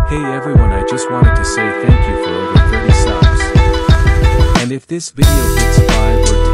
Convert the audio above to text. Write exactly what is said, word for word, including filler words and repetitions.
Hey everyone, I just wanted to say thank you for over thirty subs. And if this video hits five or